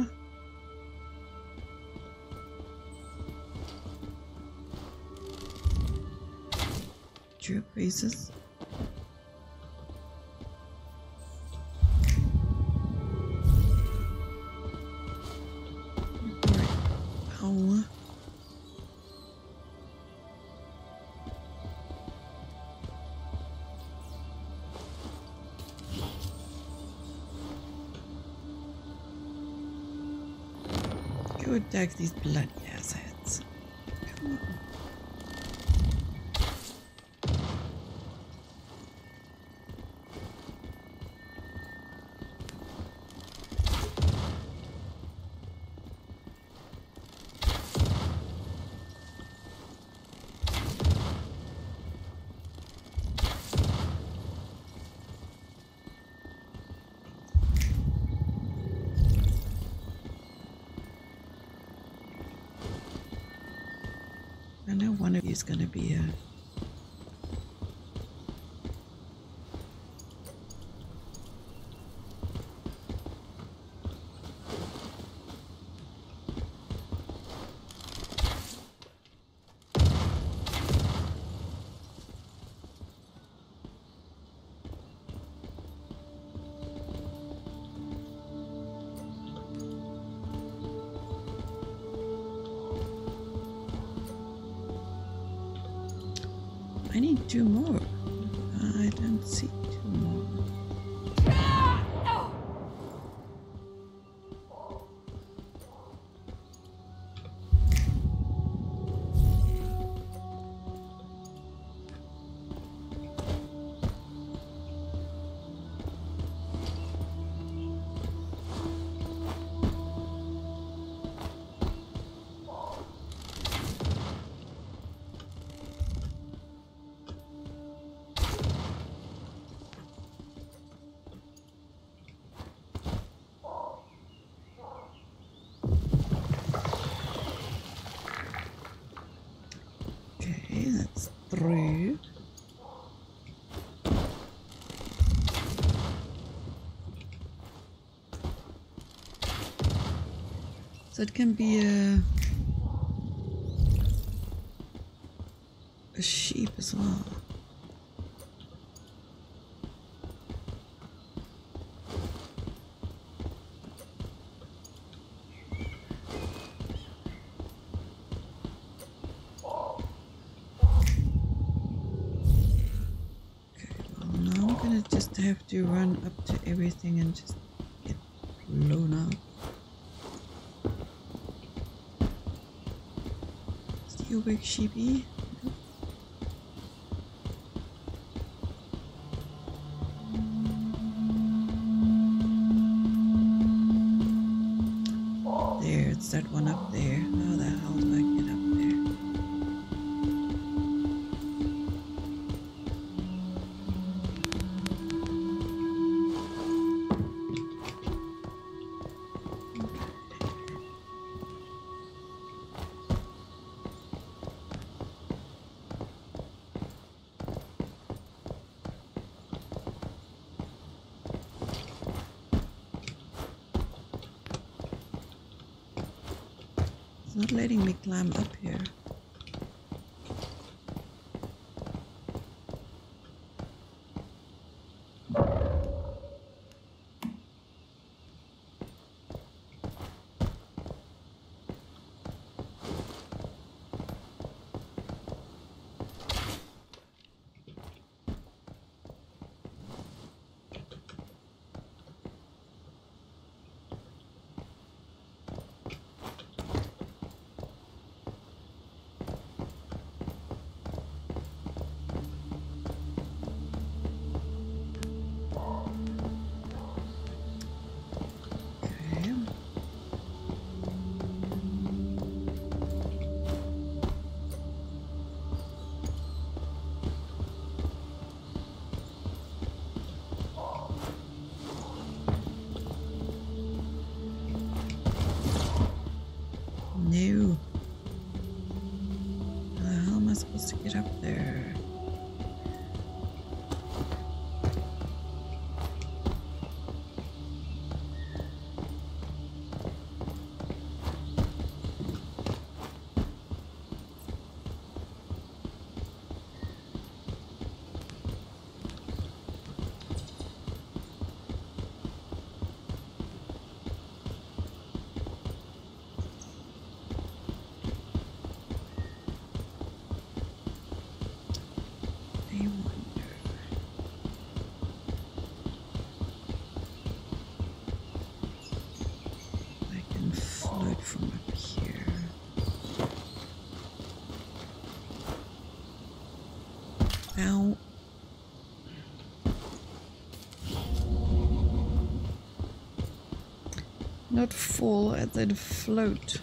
Jerk faces. Ow. Go attack these bloody assets. Come on. I know one of you is going to be a I need two more. I don't see two more. through. So it can be a sheep as well. Just have to run up to everything and just get blown out. Stay awake, sheepy. There, it's that one up there. How the hell do I get up there? Not letting me climb up here. No. How am I supposed to get up there? From up here. Ow. Not fall, and then float.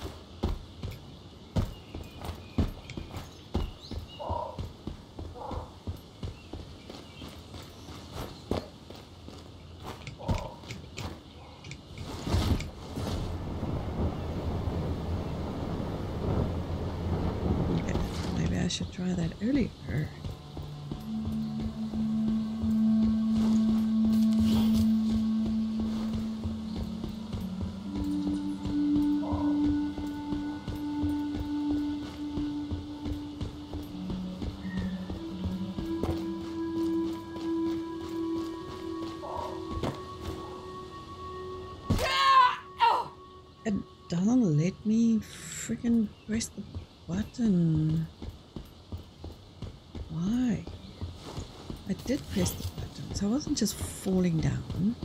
I should try that earlier. It doesn't let me freaking press the button. Why? I did press the button, so I wasn't just falling down.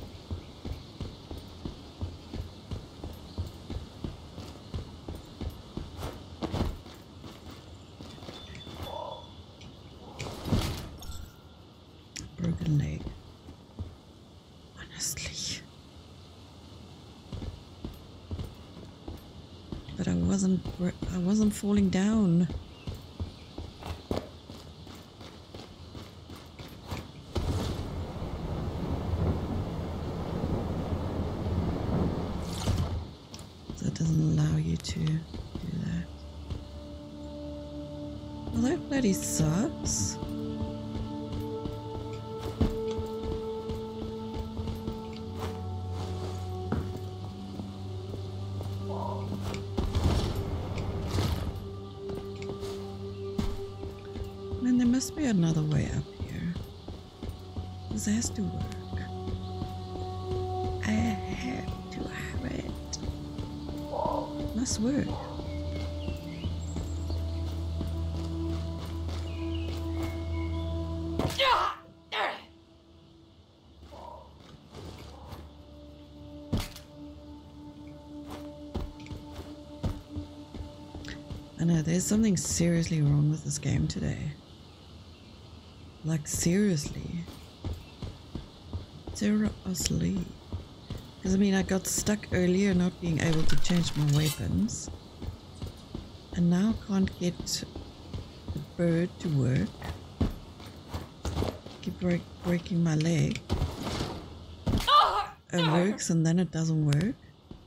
Broken leg. Honestly. But I wasn't falling down. Doesn't allow you to do that. Although I've bloody sucks. Man, there must be another way up here. This has to work. I have to have it. Must work. I know, there's something seriously wrong with this game today. Like, seriously. Seriously. Because, I mean, I got stuck earlier not being able to change my weapons. And now I can't get the bird to work. Keep breaking my leg. It works and then it doesn't work.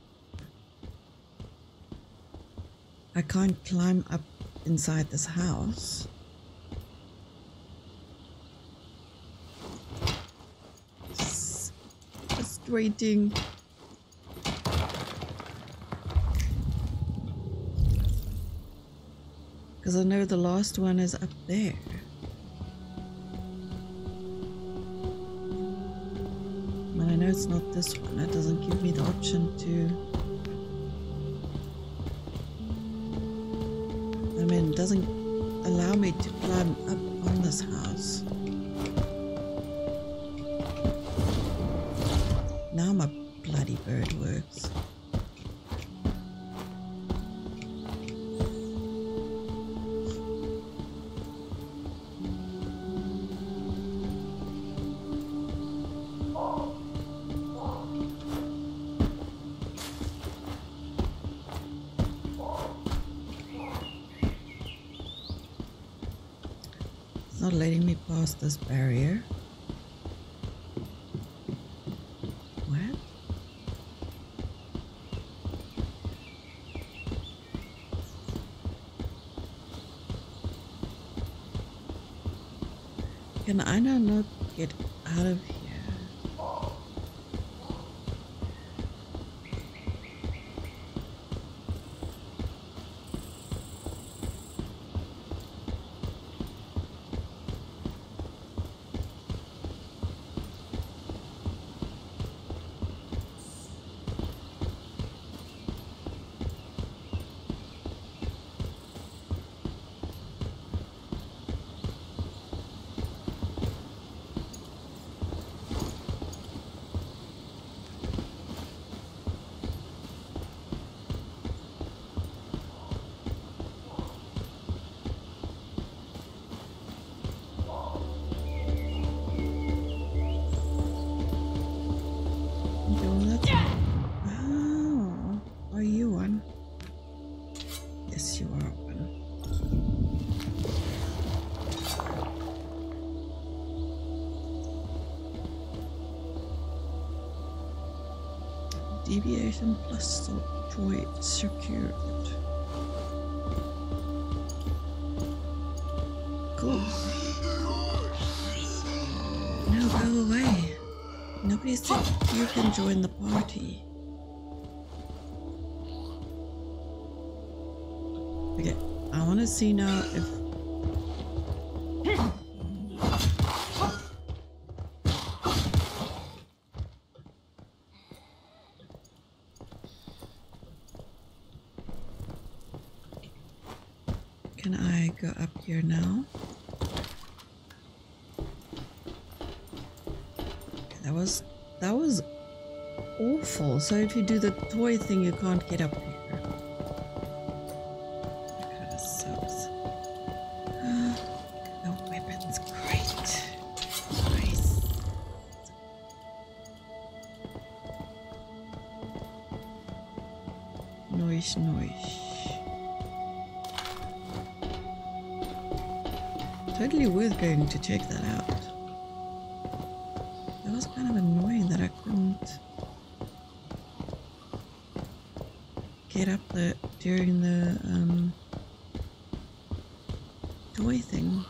I can't climb up inside this house. It's frustrating. Because I know the last one is up there. But I know it's not this one. It doesn't give me the option to... I mean, it doesn't allow me to climb up on this house. Now my bloody bird works. Not letting me pass this barrier. What? Can I now not get out of here? Deviation plus joy secured. Cool. No, go away. Nobody said you can join the party. Okay, I want to see now if... Can I go up here now? Okay, that was awful. So if you do the toy thing, you can't get up here. That kind of sucks. The weapon's great. Nice. Noise. Totally worth going to check that out. That was kind of annoying that I couldn't get up there during the toy thing.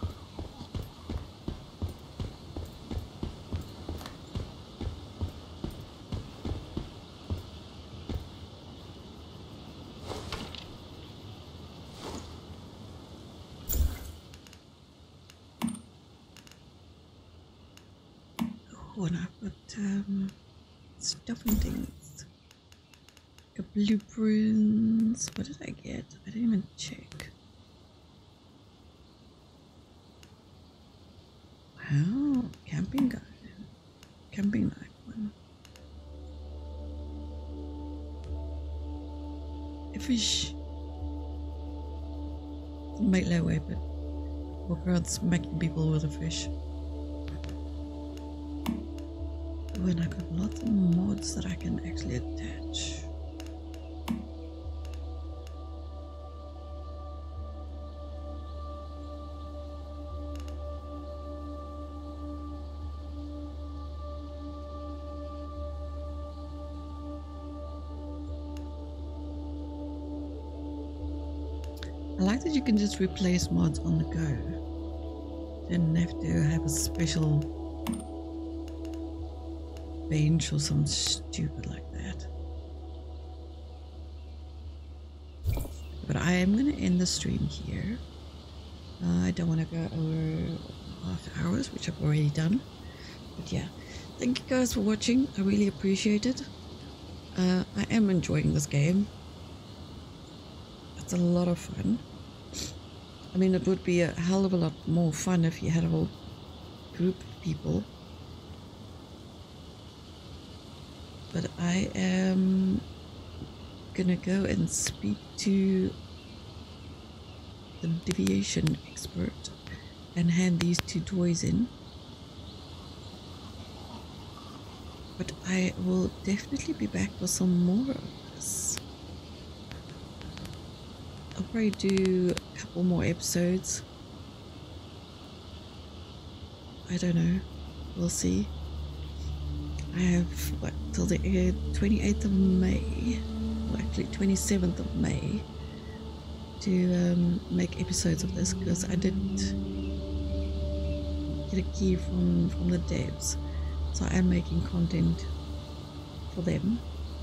Oh, and I've got stuff and things. Got blueprints. What did I get? I didn't even check. Wow, camping garden. Camping knife one. A fish. It's a melee weapon. Walk around smacking people with a fish. Oh, and I got lots of mods that I can actually attach. I like that you can just replace mods on the go. You don't have to have a special bench or something stupid like that. But I am going to end the stream here. I don't want to go over half hours, which I've already done. But yeah, thank you guys for watching. I really appreciate it. I am enjoying this game. It's a lot of fun. I mean, it would be a hell of a lot more fun if you had a whole group of people. But I am gonna go and speak to the deviation expert and hand these two toys in. But I will definitely be back for some more of this. I'll probably do a couple more episodes. I don't know. We'll see. I have, what, till the 28th of May, or actually 27th of May, to make episodes of this, because I did get a key from the devs, so I am making content for them.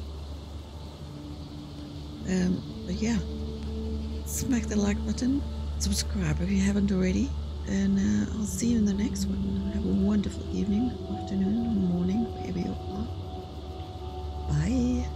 But yeah, smack the like button, subscribe if you haven't already, and I'll see you in the next one. Have a wonderful evening, afternoon, morning, wherever you are. Bye.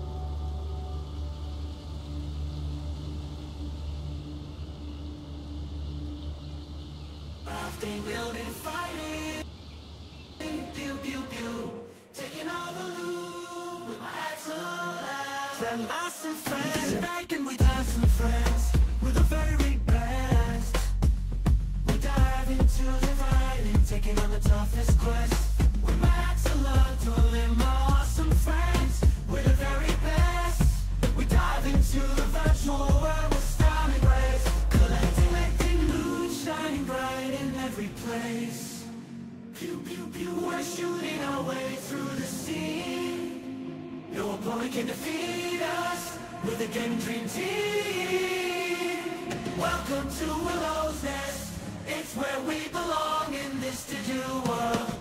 We'll be fighting, pew pew pew, taking all the loot with my axle out. Then I some friends, back and we have some friends with the very best. We dive into the fighting, taking on the toughest quest. With my axle out, dueling my awesome friends with the very best. We dive into the virtual world with style and grace, collecting loot, shining bright in every place. Pew pew pew, we're shooting our way through the scene. No opponent can defeat us with a game dream team. Welcome to Willow's Nest, it's where we belong in this to-do world.